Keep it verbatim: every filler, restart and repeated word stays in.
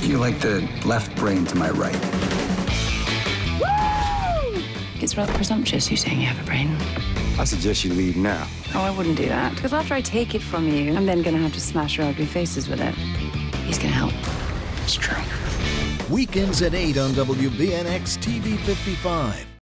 You're like the left brain to my right. Woo! It's rather presumptuous, you saying you have a brain. I suggest you leave now. Oh, I wouldn't do that. Because after I take it from you, I'm then going to have to smash your ugly faces with it. He's going to help. It's true. Weekends at eight on W B N X T V fifty-five.